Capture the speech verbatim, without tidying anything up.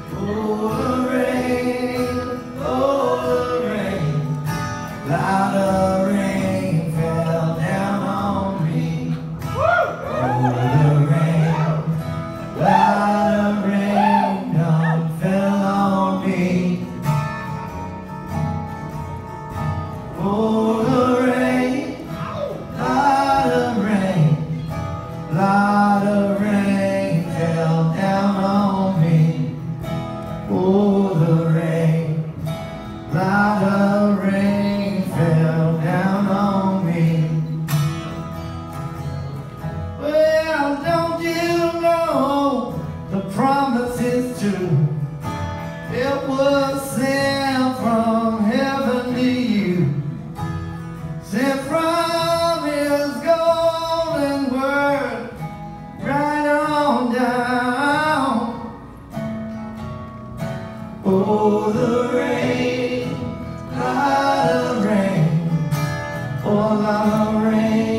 Oh, the rain, oh, the rain, cloud of rain fell down on me. Oh, the rain, cloud of rain done fell on me. Oh, the rain, cloud of rain, cloud of rain fell down on me. Oh, the rain, cloud of rain fell down on me. Well, don't you know the promise is true? It was sent from heaven to you, sent from His golden word right on down. Oh, the rain, cloud of rain, oh, the rain.